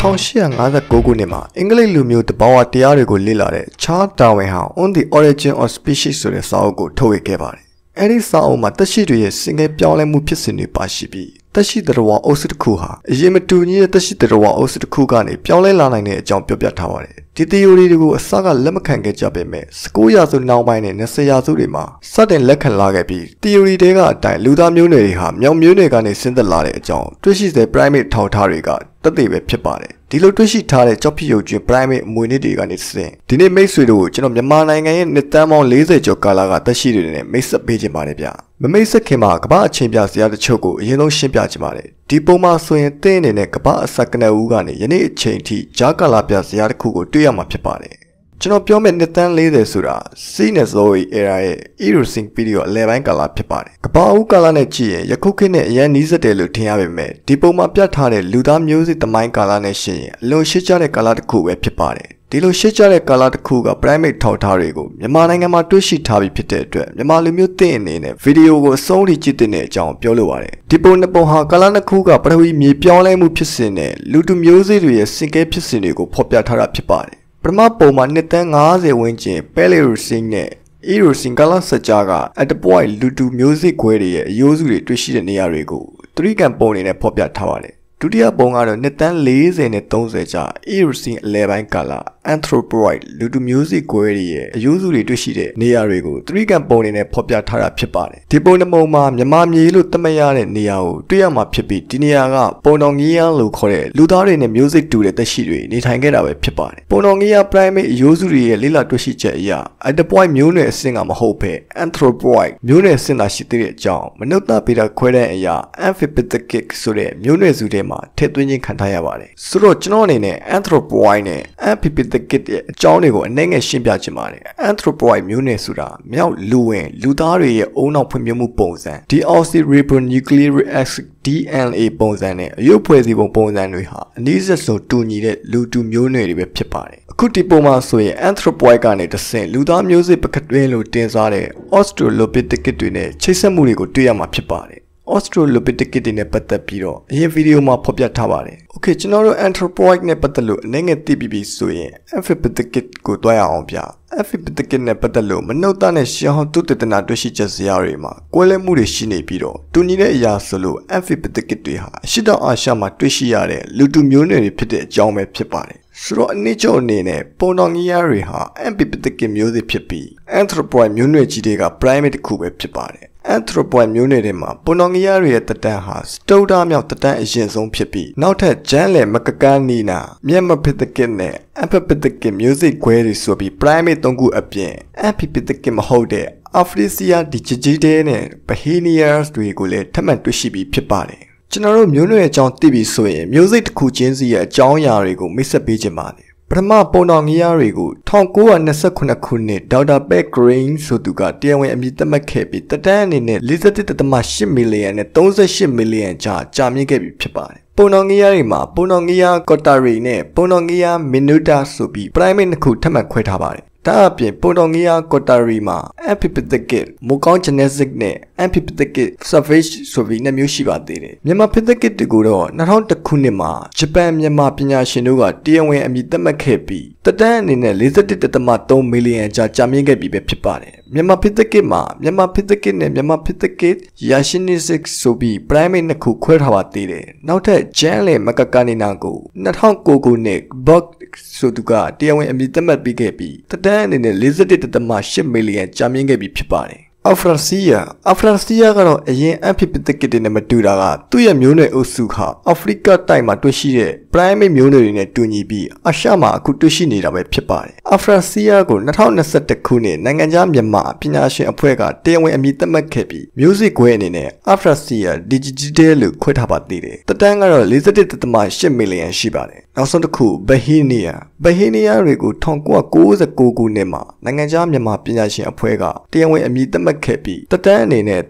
1859ခုနှစ်မှာအင်္ဂလိပ်လူမျိုးတဘာဝတရားတွေကိုလေ့လာတဲ့ Charles Darwin ဟာ On the Origin of Species ဆိုတဲ့စာအုပ်ကိုထုတ်ဝေခဲ့ပါတယ်။အဲဒီစာအုပ်မှာသက်ရှိတွေရဲ့စင်ကဲပြောင်းလဲမှုဖြစ်စဉ်တွေပါရှိပြီးသက်ရှိသတ္တဝါအုပ်စုတစ်ခုဟာအရင်မတူညီတဲ့သက်ရှိသတ္တဝါအုပ်စုတစ်ခုကနေပြောင်းလဲလာနိုင်တဲ့အကြောင်းပြောပြထားပါတယ်။ဒီ theory တွေကိုအစကလက်မခံခဲ့ကြပေမဲ့19ရာစုနောက်ပိုင်းနဲ့20ရာစုတွေမှာစတင်လက်ခံလာခဲ့ပြီး theory တွေကအတိုင်းလူသားမျိုးနွယ်တွေဟာမြောင်မျိုးနွယ်ကနေဆင်းသက်လာတဲ့အကြောင်းတွေ့ရှိတဲ့ primate ထောက်ထားတွေကသက်သေပဲဖြစ်ပါတယ်။ဒီလိုတွေ့ရှိထားတဲ့ကြောက်ဖြစ်ရုပ်ကျွင်း primate အမွေအနှစ်တွေကနေစဉ်ဒီနေ့မိတ်ဆွေတို့ကိုကျွန်တော်မြန်မာနိုင်ငံရဲ့နှစ်တန်းပေါင်း40ကျော်ကာလကသက်ရှိတွေနဲ့မိတ်ဆက်ပေးခြင်းပါတယ်ဗျ။မမိတ်ဆက်ခင်မှာကမ္ဘာအချင်းပြစရာတချို့ကိုအရင်ဆုံးရှင်းပြခြင်းပါတယ်။ဒီပုံမှာဆိုရင်သင်အနေနဲ့ကမ္ဘာအစကနဦးကနေယနေ့အချိန်ထိဂျာကာလာပြစရာတစ်ခုကိုတွေ့ရမှာဖြစ်ပါတယ်။ကျွန်တော်ပြောမယ့်နှစ်တန်း40ဆိုတာ Cenozoic era ရဲ့ eocene period အလယ်ပိုင်းကာလဖြစ်ပါတယ်။ကမ္ဘာဦးကာလနဲ့ကြည့်ရင်ယခုခေတ်နဲ့အရင်နီးစပ်တယ်လို့ထင်ရပေမဲ့ဒီပုံမှာပြထားတဲ့လူသားမျိုးစိသမိုင်းကာလနဲ့ရှင်ရင်အလွန်ရှင်းကြတဲ့ကာလတစ်ခုပဲဖြစ်ပါတယ်။ဒီလိုရှင်းကြတဲ့ကာလတစ်ခုက primate ထောက်ထားတွေကိုမြန်မာနိုင်ငံမှာတွေ့ရှိထားပြီးဖြစ်တဲ့အတွက်မြန်မာလူမျိုးသင်အနေနဲ့ဗီဒီယိုကိုအဆုံးထိကြည့်တဲ့အကြောင်းပြောလိုပါတယ်။ဒီပုံနှစ်ပုံဟာကာလနှစ်ခုကပထဝီမြေပြောင်းလဲမှုဖြစ်စဉ်နဲ့လူတူမျိုးစိတွေရဲ့စင်ကဲဖြစ်စဉ်တွေကိုဖော်ပြထားတာဖြစ်ပါတယ်။ပထမပုံမှာနှစ်တန်း50ဝန်းကျင် Paleocene နဲ့ eocene ကာလစကြာက Adapoid လူတူမျိုးစိခွဲတွေရဲ့အရိုးစုတွေတွေ့ရှိတဲ့နေရာတွေကိုသတိကံပုံအနေနဲ့ဖော်ပြထားပါတယ်။ဒုတိယပုံကတော့နှစ်တန်း40နဲ့30ကြာ eocene အလယ်ပိုင်းကာလ anthropoid လူတူမျိုးစိခွဲတွေရဲ့အရိုးစုတွေတွေ့ရှိတဲ့နေရာတွေကိုသတိကံပုံအနေနဲ့ဖော်ပြထားတာဖြစ်ပါတယ်။ဒီပုံတစ်ပုံမှာမြန်မာမြေလို့သတ်မှတ်ရတဲ့နေရာကိုတွေ့ရမှာဖြစ်ပြီးဒီနေရာက Pondaungia လို့ခေါ်တဲ့လူသားတွေနဲ့မျိုးစိတူတဲ့သက်ရှိတွေနေထိုင်ခဲ့တာပဲဖြစ်ပါတယ်။ Pondaungia primate အရိုးစုတွေရဲ့လေ့လာတွေ့ရှိချက်အရ Adapoid မျိုးနွယ်အဆင့်ကမဟုတ်ဘဲ Anthropoid မျိုးနွယ်အဆင့်သာရှိသေးတဲ့အကြောင်းမနုဿဗေဒခွဲတဲ့အရာ amphipithecus ဆိုတဲ့မျိုးနွယ်စုထဲမှာထည့်သွင်းခြင်းခံထားရပါတယ်။ဆိုတော့ကျွန်တော်အနေနဲ့ Anthropoid နဲ့ amphipithecus ရဲ့အကြောင်းတွေကိုအနည်းငယ်ရှင်းပြချင်ပါတယ်။ Anthropoid မျိုးနွယ်ဆိုတာမြောက်လူဝင်လူသားတွေရဲ့အုံနောက်ဖွံ့ဖြိုးမှုပုံစံ Deoxribonucleic DNA ပုံစံနဲ့အယုတ်ဖွဲ့စည်းပုံပုံစံတွေဟာအနည်းဆက်ဆုံးတူညီတဲ့လူတူမျိုးနွယ်တွေပဲဖြစ်ပါတယ်။အခုဒီပုံမှာဆိုရင် Anthropoid ကနေတဆင့်လူသားမျိုးစိပကတွင်းလို့တင်စားတဲ့ Australopithecus တွေနဲ့ချိတ်ဆက်မှုတွေကိုတွေ့ရမှာဖြစ်ပါတယ်။ Australopithecus တွေနဲ့ပတ်သက်ပြီးတော့အရင်ဗီဒီယိုမှာဖော်ပြထားပါတယ်။ Okay ကျွန်တော်တို့ Anthropoid နဲ့ပတ်သက်လို့အနေငယ်သိပြီးပြီဆိုရင် amphipithecus ကိုတွားရအောင်ဗျ။ amphipithecus နဲ့ပတ်သက်လို့မနှုတ်သားနဲ့ရှင်းအောင်သုတေသနတွေ့ရှိချက်ဇယားတွေမှာကွဲလွဲမှုတွေရှိနေပြီးတော့တူညီတဲ့အရာဆိုလို့ amphipithecus တွေဟာအရှိတောင်အာရှမှာတွေ့ရှိရတဲ့လူတူမျိုးနွယ်တွေဖြစ်တဲ့အကြောင်းပဲဖြစ်ပါတယ်။ဆိုတော့အနည်းချုပ်အနေနဲ့ Pondaungia တွေဟာ amphipithecus မျိုးစိဖြစ်ပြီး Anthropoid မျိုးနွယ်ကြီးတွေက primate တစ်ခုပဲဖြစ်ပါတယ်။ Anthropoid မျိုးနွယ်တွေမှာ Pondaungia တွေရဲ့တက်တန်းဟာစတုတ္ထမြောက်တက်တန်းအရင်ဆုံးဖြစ်ပြီးနောက်ထပ် Genlae မကကာနီနာ myanmarpithecus နဲ့ amphipithecus မျိုးစိခွဲတွေဆိုပြီး primate 3ခုအပြင် amphipithecus မဟုတ်တဲ့ Afrasia ဒီကြည်တဲနဲ့ Paleocene တွေကိုလည်းထပ်မံတွေ့ရှိပြီးဖြစ်ပါတယ်။ကျွန်တော်တို့မျိုးနွယ်အကြောင်းသိပြီဆိုရင်မျိုးစိတစ်ခုချင်းစီရဲ့အကြောင်းအရာတွေကိုမိတ်ဆက်ပေးခြင်းပါတယ်။ပထမPondaungiaတွေကို1929ခုနှစ်ဒေါက်တာပက်ဂရိန်းဆိုသူကတရားဝင်အမည်သတ်မှတ်ခဲ့ပြီးတက်တန်းအနေနဲ့41.8 မီလီယံနဲ့38မီလီယံကြားကြာမြင့်ခဲ့ပြီဖြစ်ပါတယ်။ Pondaungia တွေမှာPondaungia cotari နဲ့ Pondaungia minuta ဆိုပြီး primate နှစ်ခုထပ်မံခွဲထားပါတယ်။ဒါအပြင် Pondaungia cotari မှာ amphipithecus မိုးကောင်း genetic နဲ့ amphipithecus savage ဆိုပြီးနှစ်မျိုးရှိပါသေးတယ်။ မြန်မာ pithecus တွေကိုတော့2001ခုနှစ်မှာဂျပန်မြန်မာပညာရှင်တို့ကတရားဝင်အမည်သတ်မှတ်ခဲ့ပြီးတက်တန်းအနေနဲ့41.3 မီလီယံကြားကြာမြင့်ခဲ့ပြီပဲဖြစ်ပါတယ်။မြန်မာ pithecus မှာမြန်မာ pithecus နဲ့မြန်မာ pithecus yashinisic ဆိုပြီး primate နှစ်ခုခွဲထားပါသေးတယ်။နောက်ထပ် Genlae မကကာနီနာကို2009ခုနှစ် Buck ဆိုသူကတရားဝင်အမည်သတ်မှတ်ပြီးခဲ့ပြီးတက်တန်းအနေနဲ့41.8 မီလီယံကြာမြင့်ခဲ့ပြီဖြစ်ပါတယ်။ Afrasia ကတော့အရင် amphipithecus တွေနဲ့မတူတာကသူ့ရဲ့မျိုးနွယ်အုပ်စုဟာအာဖရိကတိုက်မှာတွေ့ရှိတဲ့ primate မျိုးနွယ်တွေနဲ့တူညီပြီးအာရှမှာအခုတွေ့ရှိနေတာပဲဖြစ်ပါတယ်။ Afrasia ကို2021ခုနှစ်နိုင်ငံခြားမြန်မာပညာရှင်အဖွဲ့ကတရားဝင်အမည်သတ်မှတ်ခဲ့ပြီးမျိုးစိခွဲအနေနဲ့ Afrasia digital လို့ခွဲထားပါသေးတယ်။တက်တန်းကတော့41.8 မီလီယံရှိပါတယ်။နောက်ဆုံးတစ်ခု Bahenia တွေကို1999ခုနှစ်မှာနိုင်ငံခြားမြန်မာပညာရှင်အဖွဲ့ကတရားဝင်အမည်သတ်မှတ်ခဲ့ပြီးတက်တန်းအနေနဲ့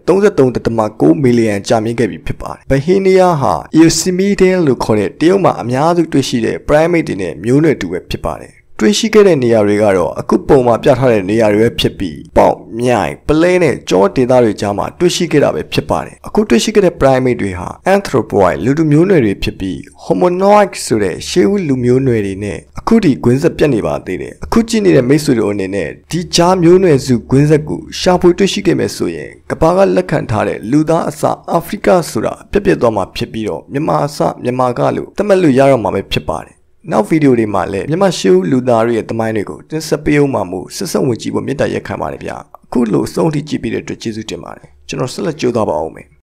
33.9 မီလီယံကြာမြင့်ခဲ့ပြီဖြစ်ပါတယ်။ Bahenia ဟာ eocene လို့ခေါ်တဲ့တရုတ်မှာအများစုတွေ့ရှိတဲ့ primate တွေနဲ့မျိုးနွယ်တူပဲဖြစ်ပါတယ်။တွေးရှိခဲ့တဲ့နေရာတွေကတော့အခုပုံမှာပြထားတဲ့နေရာတွေပဲဖြစ်ပြီးပေါက်မြိုင်ပလဲနဲ့ကြောဒေသတွေကြားမှာတွေးရှိခဲ့တာပဲဖြစ်ပါတယ်အခုတွေးရှိခဲ့တဲ့ primate တွေဟာ anthropoid လူသူမျိုးနွယ်တွေဖြစ်ပြီး hominoid ဆိုတဲ့ရှေးဦးလူမျိုးနွယ်တွေနဲ့အခုဒီကွင်းဆက်ပြတ်နေပါသေးတယ်အခုကြည့်နေတဲ့မိတ်ဆွေတို့အနေနဲ့ဒီကြားမျိုးနွယ်စုကွင်းဆက်ကိုရှာဖွေတွေ့ရှိခဲ့မယ်ဆိုရင်ကမ္ဘာကလက်ခံထားတဲ့လူသားအစအာဖရိကဆိုတာပြတ်ပြတ်သွားမှာဖြစ်ပြီးတော့မြန်မာအစမြန်မာကလို့သတ်မှတ်လို့ရတော့မှာပဲဖြစ်ပါတယ်နောက်ဗီဒီယိုတွေမှာလည်းမြန်မာရှေးဦးလူသားတွေရဲ့သမိုင်းတွေကိုတင်ဆက်ပေးအောင်မှာမို့ဆက်ဆက်ဝင်ကြည့်ဖို့မေတ္တာရက်ခံပါတယ်ဗျာအခုလို့အဆုံးထိကြည့်ပြီးတဲ့အတွက်ကျေးဇူးတင်ပါတယ်ကျွန်တော်ဆက်လက်ကြိုးစားပါအောင်မယ်